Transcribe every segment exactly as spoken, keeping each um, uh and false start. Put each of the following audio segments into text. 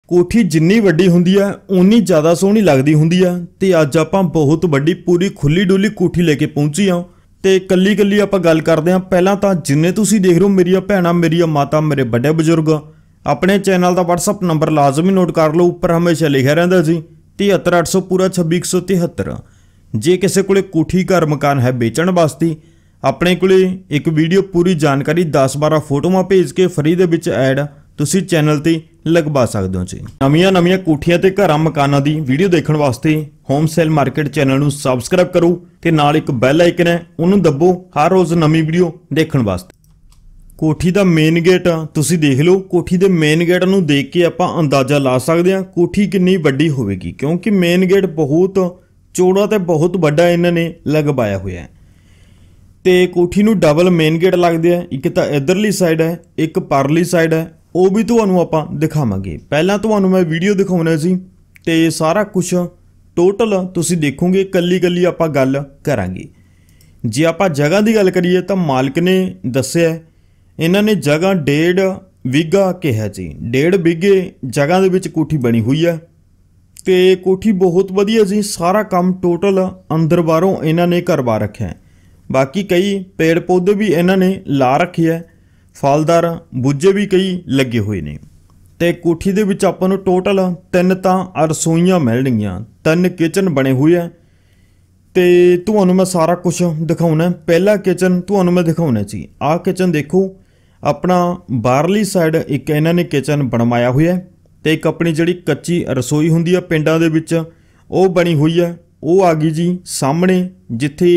कोठी जिन्नी वड्डी हुंदी है उन्नी ज़्यादा सोहनी लगदी हुंदी है। ते अज आपां बहुत वड्डी पूरी खुली डुली कोठी लेके पहुंची हाँ। ते कल्ली कल्ली आपां गल करदे हां। पहलां तां जिन्ने तुसीं देख रहे हो मेरियां भैणां मेरियां माता मेरे बड़े बजुर्ग अपने चैनल का व्हाट्सअप नंबर लाजमी नोट कर लो, उपर हमेशा लिखा रहिंदा जी तिहत्तर अठ सौ पूरा छब्बी एक सौ तिहत्तर। जे किसी कोले कोठी घर मकान है बेचण वास्ते अपने कोले एक वीडियो पूरी जानकारी दस बारह फोटोआं भेज के फ्री दे विच ऐड तुसी चैनल ते लगवा सकते हो जी। नवीं नवीं कोठियां ते घरां मकानां दी वीडियो देखण वास्ते होम सेल मार्केट चैनल नूं सबसक्राइब करो ते नाल एक बैल आइकन है उन्होंने दबो हर रोज़ नवीं वीडियो देखण वास्ते। कोठी दा मेन गेट तुसी देख लो। कोठी दे मेन गेट नूं देख के आपां अंदाज़ा ला सकते हैं कोठी कितनी वड्डी होवेगी, क्योंकि मेन गेट बहुत चौड़ा ते बहुत वड्डा इन्हां ने लगवाया होया है। ते कोठी नूं डबल मेन गेट लगदे है, एक तां इधरली साइड है एक परली साइड है, वो भी तुहानूं आपां दिखावांगे। पहलां तुहानूं मैं वीडियो दिखाउणा जी ते सारा कुछ टोटल तुसी देखोगे, कल्ली कल्ली आपां गल करांगे। जे आपां जगह की गल करिए तो मालिक ने दस्सिआ इन्हां ने जगह डेढ़ बीघा कहा जी, डेढ़ बीघे जगह दे विच कोठी बनी हुई है। ते कोठी बहुत वधिया जी, सारा काम टोटल अंदर बाहरों इन्हां ने करवा रखा है। बाकी कई पेड़ पौधे भी इन्हां ने ला रखे है, फलदार बूझे भी कई लगे हुए ने। ते कोठी दे विच आपां नूं टोटल तीन तां रसोईयां मिलणगीआं, तीन किचन बने हुए हैं। ते तुहानूं मैं सारा कुछ दिखाउणा। पहला किचन तुहानूं मैं दिखाउणा जी। आ किचन देखो, अपना बाहरली साइड एक इन्हां ने किचन बनवाया हुआ है ते एक अपनी जिहड़ी कच्ची रसोई हुंदी है पिंडां दे विच वो बनी हुई है। वो आ गई जी सामने, जिथे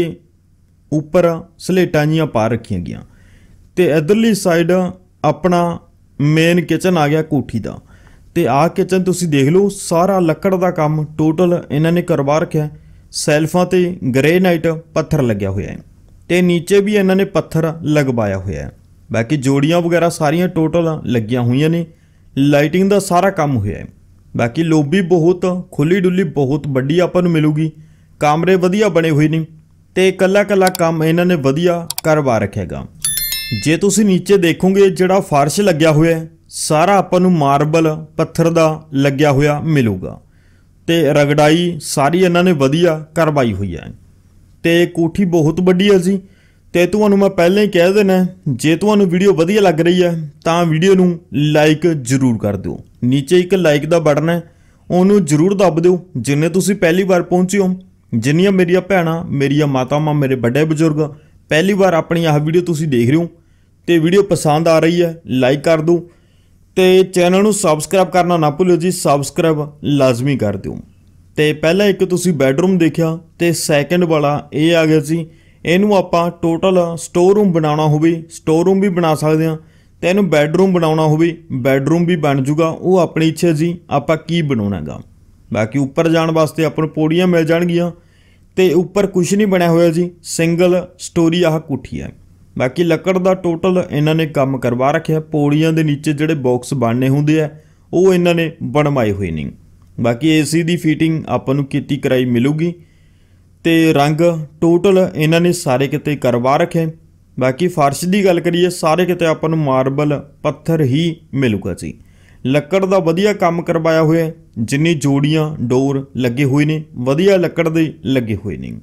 उपर सलेटां जिहियां पा रखियां गईयां। ते इधरली साइड अपना मेन किचन आ गया कोठी का। ते आ किचन तुसी देख लो, सारा लकड़ का काम टोटल इन्हां ने करवा रखा है। सैल्फां ते ग्रेनाइट पत्थर लग्या हुआ है ते नीचे भी इन्हां ने पत्थर लगवाया हुआ है। बाकी जोड़ियां वगैरह सारियां टोटल लगियां हुई ने, लाइटिंग का सारा काम हुआ है। बाकी लोबी बहुत खुली डुली बहुत वड्डी आपां नूं मिलूगी, कमरे वधिया बने हुए ने ते कला कला काम इन्हां ने वधिया करवा रखेगा। जे तुसी नीचे देखोगे जिहड़ा फर्श लग्या हुआ है सारा आपां नूं मार्बल पत्थर दा लग्या हुआ मिलूगा ते रगड़ाई सारी इन्हां ने वधिया करवाई हुई है। ते कोठी बहुत वड्डी है जी। ते तुहानूं मैं पहले ही कह देना, जे तुहानूं वीडियो वधिया लग रही है तां वीडियो नूं लाइक जरूर कर दिओ। नीचे एक लाइक दा बटन है उहनूं जरूर दब दिओ। जिन्ने तुसी पहली बार पहुंचे हो, जिन्नियां मेरियां भैणां मेरियां मातावां मेरे बड़े बजुर्ग पहली बार अपनी आह वीडियो तुसी देख रहे हो तो वीडियो पसंद आ रही है लाइक कर दो। तो चैनल नूं सबसक्राइब करना ना भूलो जी, सबसक्राइब लाजमी कर दो। तो पहला एक तुसी बैडरूम देखा तो सैकेंड वाला ये आ गया जी। इनू आपां टोटल स्टोर रूम बनाना होवे स्टोर रूम भी बना सकते हैं, तो इनू बैडरूम बनाना होवे बैडरूम भी बन जूगा। वो अपनी इच्छा जी आपां की बनाउणा गा। बाकी उपर जाण वास्ते आपां नूं पौड़ियां मिल जाणगियां ते उपर कुछ नहीं बनया होया जी, सिंगल स्टोरी आह कोठी है। बाकी लकड़ का टोटल इन्हां ने काम करवा रखा है। पौड़ियां दे नीचे जिहड़े बॉक्स बनने हुंदे आ वो इन्हां ने बनवाए हुए नहीं। बाकी ए सी की फिटिंग आपां नूं कीती कराई मिलूगी ते रंग टोटल इन्हां ने सारे किते करवा रखे। बाकी फर्श की गल करिए सारे किते आपां नूं मार्बल पत्थर ही मिलूगा जी। लकड़ का वधिया काम करवाया हुआ है, जिन्नी जोड़ियां डोर लगे हुए ने वधिया लकड़ दे लगे हुए ने।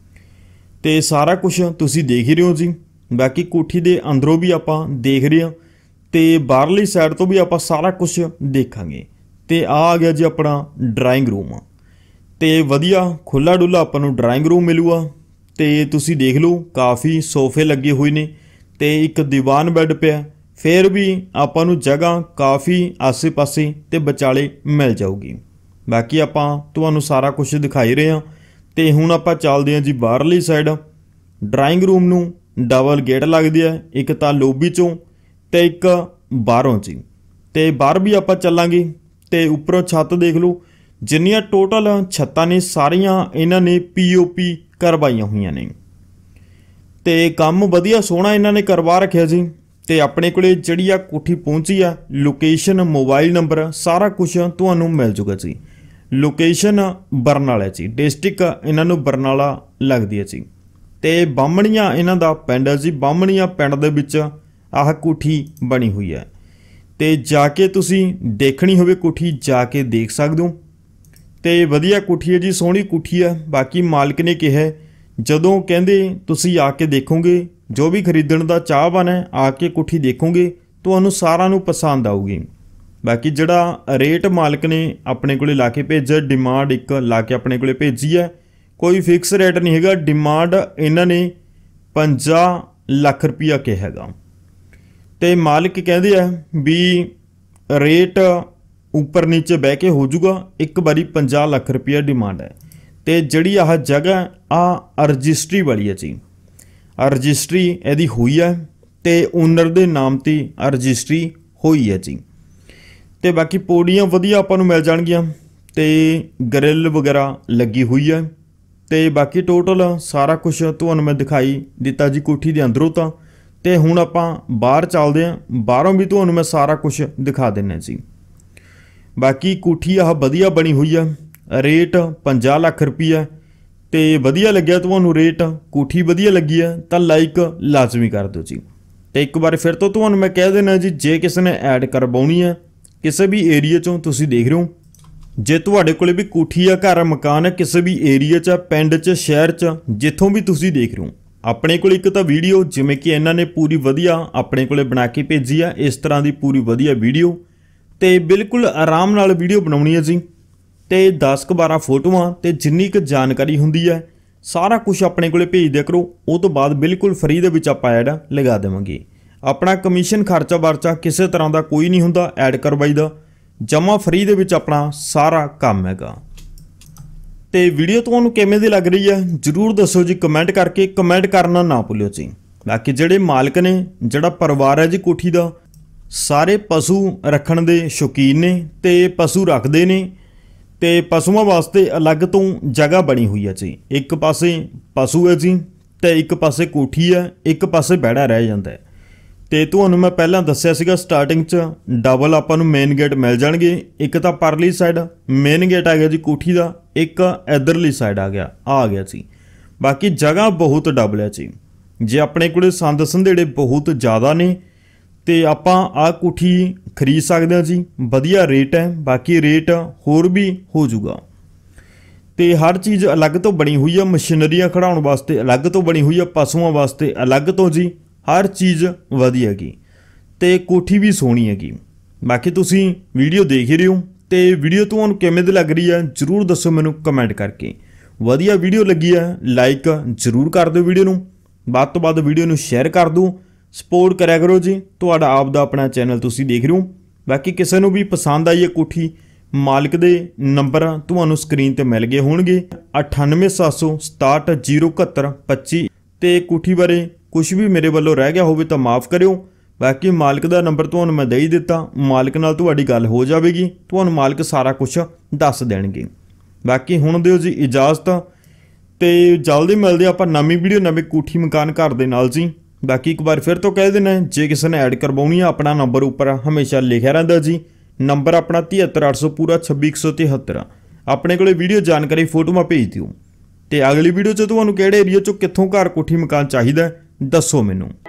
ते सारा कुछ तुसी देख ही रहे हो जी। बाकी कोठी दे अंदरों भी आपां देख रहे हैं ते बाहरली साइड तो भी आपां सारा कुछ देखांगे। ते आ गया जी अपना ड्राइंग रूम ते वधिया खुला डुला आपां नूं ड्राइंग रूम मिलूगा। ते तुसी देख लो काफ़ी सोफे लगे हुए ने ते एक दीवान बैड पिया, फिर भी आपां नूं जगह काफ़ी आसे पासे ते विचाले मिल जाऊगी। बाकी आपां तुहानूं सारा कुछ दिखाई रहे हैं। ते हुण आपां चलदे हां जी बाहरली साइड। ड्राइंग रूम नूं डबल गेट लगदी है, एक तां लोबी चों ते एक बाहरों जी। ते बाहर भी आपां चलांगे ते उपरों छत देख लो, जिन्नियां टोटल छत्तां ने सारियां इन्हां ने पी ओ पी करवाइयां हुईयां ने ते काम वधिया सोहना इन्हां ने करवा रखिया जी। ते अपने कोले जिहड़ी आ कोठी पहुंची आ लोकेशन मोबाइल नंबर सारा कुछ तुहानूं मिल जूगा जी। लोकेशन बरनाला जी, डिस्ट्रिक्ट इन्हां नूं बरनाला लगदी है जी। ते बामणियां इन्हां दा पिंड है जी। बामणियां पिंड दे विच आह कोठी बनी हुई है ਤੇ ਜਾ ਕੇ ਤੁਸੀਂ ਦੇਖਣੀ ਹੋਵੇ ਕੋਠੀ ਜਾ ਕੇ ਦੇਖ ਸਕਦੇ ਹੋ। ਤੇ ਵਧੀਆ ਕੋਠੀ ਹੈ जी, सोहनी कोठी है। बाकी मालिक ने कहा जदों कहते तुसी आके देखोगे, जो भी खरीदण दा चाहवान है आके कोठी देखोगे तुहानू सारा नू पसंद आऊगी। बाकी जिहड़ा रेट मालिक ने अपने कोले ला के भेजा, डिमांड एक ला के अपने कोले भेजी है, कोई फिक्स रेट नहीं हैगा। डिमांड इन्हां ने पचास लाख रुपया कहा हैगा ते मालिक कहते हैं भी रेट उपर नीचे बह के हो जूगा, एक बारी पचास लाख रुपया डिमांड है। तो जिहड़ी आह जगह आ रजिस्ट्री वाली है जी, रजिस्ट्री इहदी हुई है तो ओनर दे नाम ते रजिस्ट्री हुई है जी। तो बाकी पौड़ियाँ वधिया आपां नूं मिल जाणगियां ते ग्रिल वगैरह लगी हुई है। तो बाकी टोटल सारा कुछ तुहानूं मैं दिखाई दिता जी कोठी दे अंदरों। तां ते हुण आपां बाहर चलदे हां, बाहरों भी तुहानूं मैं सारा कुछ दिखा दिंदा जी। बाकी कोठी आह वधिया बनी हुई है, रेट पचास लाख रुपया। तो वधिया लग्या तुहानूं रेट, कोठी वधिया लगी है तो लाइक लाजमी कर दो जी। तो एक बार फिर तो तुहानूं मैं कह देना जी, जे किसी ने ऐड करवाउणी है किसी भी एरिया चों तुसीं देख रहे हो, जे तुहाडे कोले भी कोठी या घर मकान है किसी भी एरिया च, पिंड च, शहर च, जिथों भी तुसीं देख रहे हो, अपने कोल एक तो वीडियो जिवें कि इन्हां ने पूरी वधिया अपने कोले बना के भेजी है, इस तरह की पूरी वधिया वीडियो तो बिल्कुल आराम नाल वीडियो बनाउणी है जी। तो दस क बारह फोटोआं तो जिन्नी क जानकारी हुंदी है सारा कुछ अपने कोले भेज दिया करो। उस तो बाद बिल्कुल फ्री दे विच आपां ऐड लगा देवांगे। अपना कमीशन खर्चा वर्चा किसी तरह का कोई नहीं हुंदा, ऐड करवाई दा जमा फ्री दे विच अपना सारा काम हैगा। तो वीडियो तुहानूं किवें दी लग रही है जरूर दसो जी, कमेंट करके कमेंट करना ना भुल्लिओ जी। बाकी जिहड़े मालिक ने, जिहड़ा परिवार है जी कोठी दा, सारे पशु रखण दे शौकीन ने ते पशु रखते ने। ते पशुओं वास्ते अलग तो जगह बनी हुई है जी। एक पासे पशु है जी तो एक पासे कोठी है, एक पासे बैड़ा रह जाता है। तो तुहानूं मैं पहला दस्सिया सीगा स्टार्टिंग च डबल आपां नूं मेन गेट मिल जाणगे। एक तो परली साइड मेन गेट आ गया जी कोठी का, एक इधरली साइड आ गया आ गया जी। बाकी जगह बहुत डबल है जी। जे अपने कोले संद संधेड़े बहुत ज़्यादा ने तो आपां आ कोठी खरीद सकते हैं जी, वधिया रेट है। बाकी रेट होर भी हो जूगा। तो हर चीज़ अलग तो बनी हुई है, मशीनरियां खड़ाउण वास्ते अलग तो बनी हुई है, पशुओं वास्ते अलग तो जी, हर चीज़ वधिया हैगी। तो कोठी भी सोहनी हैगी। बाकी तुसीं वीडियो देख ही रहे हो, तो वीडियो तुहानूं किवें दी लग रही है जरूर दसो मैनूं कमेंट करके। वधिया वीडियो लगी है लाइक जरूर कर दो, वीडियो नूं ਵੱਧ ਤੋਂ ਵੱਧ वीडियो नूं शेयर कर दो, सपोर्ट करा करो जी। तुहाडा आप दा अपना चैनल तुसीं देख रहे हो। बाकी किसी नूं भी पसंद आई है कोठी, मालिक दे नंबर तुहानूं स्क्रीन ते मिल गए होणगे अठानवे सत्त सौ सताहठ जीरो इकहत्तर पच्ची। ते कोठी बारे कुछ भी मेरे वालों रह गया होवे तां माफ़ करियो। बाकी मालिक दा नंबर तुहानूं मैं दे ही दिता, मालिक नाल तुहाडी गल हो जाएगी, तुहानूं मालिक सारा कुछ दस देणगे। बाकी हुण दिओ जी इजाज़त, तो जल्दी मिलते आपां नवीं वीडियो नवीं कोठी मकान घर दे नाल जी। बाकी एक बार फिर तो कह देना, जे किसी ने ऐड करवाउणी है अपना नंबर उपर हमेशा लिखिया रहिंदा जी। नंबर अपना तिहत्तर अठ सौ पूरा छब्बी एक सौ तिहत्तर। अपने कोले वीडियो जानकारी फोटोआं भेज दिओ। तो अगली वीडियो च तुहानूं किहड़े एरिया चों कित्थों घर कोठी मकान चाहिदा दसो मैनूं।